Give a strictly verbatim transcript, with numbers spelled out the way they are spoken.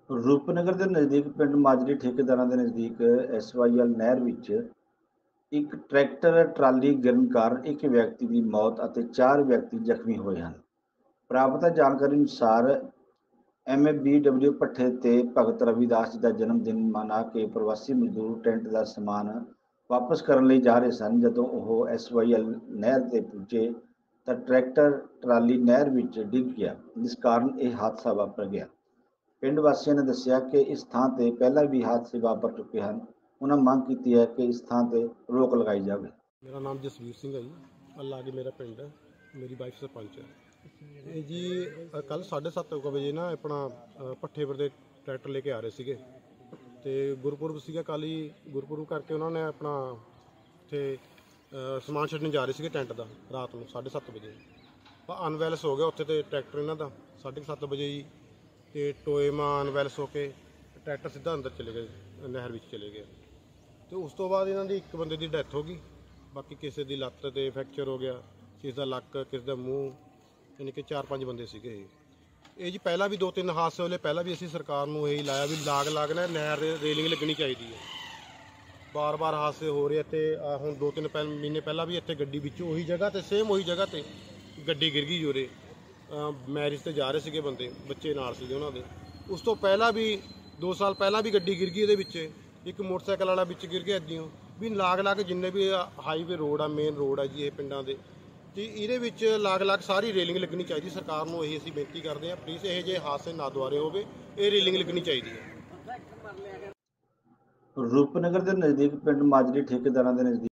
ਰੂਪਨਗਰ ਦੇ ਨਜ਼ਦੀਕ ਪਿੰਡ ਮਾਜਰੀ ਠੇਕੇਦਾਰਾਂ ਦੇ ਨਜ਼ਦੀਕ ਐਸ ਵਾਈ ਐਲ ਨਹਿਰ ਵਿੱਚ ਇੱਕ ਟਰੈਕਟਰ ਟਰਾਲੀ ਗਿਰਨ ਕਾਰਨ ਇੱਕ ਵਿਅਕਤੀ ਦੀ ਮੌਤ ਅਤੇ ਚਾਰ ਵਿਅਕਤੀ ਜ਼ਖਮੀ ਹੋਏ ਹਨ। ਪ੍ਰਾਪਤ ਜਾਣਕਾਰੀ ਅਨੁਸਾਰ ਐਮ ਏ ਬੀ ਡਬਲਿਊ ਭੱਠੇ ਤੇ ਭਗਤ ਰਵਿਦਾਸ ਜੀ ਦਾ ਜਨਮ ਦਿਨ ਮਨਾ ਕੇ ਪ੍ਰਵਾਸੀ ਮਜ਼ਦੂਰ ਟੈਂਟ ਦਾ ਸਮਾਨ ਵਾਪਸ ਕਰਨ ਲਈ ਜਾ ਰਹੇ ਸਨ। ਜਦੋਂ ਉਹ ਐਸ ਵਾਈ ਐਲ ਨਹਿਰ ਤੇ ਪੁੱਜੇ ਤਾਂ ਟਰੈਕਟਰ ਟਰਾਲੀ ਨਹਿਰ ਵਿੱਚ ਡਿੱਗ ਗਿਆ, ਜਿਸ ਕਾਰਨ ਇਹ ਹਾਦਸਾ ਵਾਪਰ ਗਿਆ। ਪਿੰਡ ਵਾਸੀਆਂ ਨੇ ਦੱਸਿਆ ਕਿ ਇਸ ਥਾਂ ਤੇ ਪਹਿਲਾਂ ਵੀ ਹਾਦਸੇ ਵਾਪਰ ਚੁੱਕੇ ਹਨ। ਉਹਨਾਂ ਮੰਗ ਕੀਤੀ ਹੈ ਕਿ ਇਸ ਥਾਂ ਤੇ ਰੋਕ ਲਗਾਈ ਜਾਵੇ। ਮੇਰਾ ਨਾਮ ਜਸਵੀਰ ਸਿੰਘ ਹੈ ਜੀ। ਅੱਲਾ ਕੇ ਮੇਰਾ ਪਿੰਡ ਹੈ, ਮੇਰੀ ਵਾਈਫ ਸਰਪੰਚ ਹੈ। ਇਹ ਜੀ ਕੱਲ੍ਹ ਸਾਢੇ ਸੱਤ ਕੁ ਵਜੇ ਨਾ ਆਪਣਾ ਭੱਠੇ ਪਰ ਦੇ ਟਰੈਕਟਰ ਲੈ ਕੇ ਆ ਰਹੇ ਸੀਗੇ ਅਤੇ ਗੁਰਪੁਰਬ ਸੀਗਾ ਕੱਲ੍ਹ ਹੀ। ਗੁਰਪੁਰਬ ਕਰਕੇ ਉਹਨਾਂ ਨੇ ਆਪਣਾ ਉੱਥੇ ਸਮਾਨ ਛੱਡਣ ਜਾ ਰਹੇ ਸੀਗੇ ਟੈਂਟ ਦਾ ਰਾਤ ਨੂੰ ਸਾਢੇ ਸੱਤ ਵਜੇ। ਪਰ ਅਨਵੈਲੈਂਸ ਹੋ ਗਿਆ ਉੱਥੇ ਤੇ ਟਰੈਕਟਰ ਇਹਨਾਂ ਦਾ ਸਾਢੇ ਸੱਤ ਵਜੇ ਜੀ, ਅਤੇ ਟੋਏ ਮਾਂ ਅਨਵੈਲੈਂਸ ਹੋ ਕੇ ਟਰੈਕਟਰ ਸਿੱਧਾ ਅੰਦਰ ਚਲੇ ਗਏ, ਨਹਿਰ ਵਿੱਚ ਚਲੇ ਗਏ। ਅਤੇ ਉਸ ਤੋਂ ਬਾਅਦ ਇਹਨਾਂ ਦੀ ਇੱਕ ਬੰਦੇ ਦੀ ਡੈਥ ਹੋ ਗਈ, ਬਾਕੀ ਕਿਸੇ ਦੀ ਲੱਤ 'ਤੇ ਫ੍ਰੈਕਚਰ ਹੋ ਗਿਆ, ਕਿਸੇ ਦਾ ਲੱਕ, ਕਿਸੇ ਦਾ ਮੂੰਹ, ਯਾਨੀ ਕਿ ਚਾਰ ਪੰਜ ਬੰਦੇ ਸੀਗੇ ਇਹ ਇਹ ਜੀ ਪਹਿਲਾਂ ਵੀ ਦੋ ਤਿੰਨ ਹਾਦਸੇ ਵੇਲੇ ਪਹਿਲਾਂ ਵੀ ਅਸੀਂ ਸਰਕਾਰ ਨੂੰ ਇਹੀ ਲਾਇਆ ਵੀ ਲਾਗ ਲਾਗ ਨਾ ਨਹਿਰ ਦੇ ਰੇਲਿੰਗ ਲੱਗਣੀ ਚਾਹੀਦੀ ਹੈ। ਬਾਰ ਬਾਰ ਹਾਦਸੇ ਹੋ ਰਹੇ ਅਤੇ ਹੁਣ ਦੋ ਤਿੰਨ ਪਹਿ ਮਹੀਨੇ ਪਹਿਲਾਂ ਵੀ ਇੱਥੇ ਗੱਡੀ ਵਿੱਚ ਉਹੀ ਜਗ੍ਹਾ 'ਤੇ ਸੇਮ ਉਹੀ ਜਗ੍ਹਾ 'ਤੇ ਗੱਡੀ ਗਿਰ ਗਈ ਜੋਰੇ। ਮੈਰਿਜ 'ਤੇ ਜਾ ਰਹੇ ਸੀਗੇ ਬੰਦੇ, ਬੱਚੇ ਨਾਲ ਸੀਗੇ ਉਹਨਾਂ ਦੇ। ਉਸ ਤੋਂ ਪਹਿਲਾਂ ਵੀ ਦੋ ਸਾਲ ਪਹਿਲਾਂ ਵੀ ਗੱਡੀ ਗਿਰ ਗਈ ਇਹਦੇ ਵਿੱਚ, ਇੱਕ ਮੋਟਰਸਾਈਕਲ ਵਾਲਾ ਵਿੱਚ ਗਿਰ ਗਿਆ। ਇੱਦਾਂ ਵੀ ਲਾਗ ਲਾਗ ਜਿੰਨੇ ਵੀ ਹਾਈਵੇ ਰੋਡ ਆ, ਮੇਨ ਰੋਡ ਆ ਜੀ ਇਹ ਪਿੰਡਾਂ ਦੇ, ਅਤੇ ਇਹਦੇ ਵਿੱਚ ਲਾਗ ਲਾਗ ਸਾਰੀ ਰੇਲਿੰਗ ਲੱਗਣੀ ਚਾਹੀਦੀ। ਸਰਕਾਰ ਨੂੰ ਇਹੀ ਅਸੀਂ ਬੇਨਤੀ ਕਰਦੇ ਹਾਂ, ਪਲੀਜ਼ ਇਹੋ ਜਿਹੇ ਹਾਦਸੇ ਨਾ ਦੁਬਾਰੇ ਹੋਵੇ, ਇਹ ਰੇਲਿੰਗ ਲੱਗਣੀ ਚਾਹੀਦੀ ਹੈ। ਰੂਪਨਗਰ ਦੇ ਨਜ਼ਦੀਕ ਪਿੰਡ ਮਾਜਰੀ ਠੇਕੇਦਾਰਾਂ ਦੇ ਨਜ਼ਦੀਕ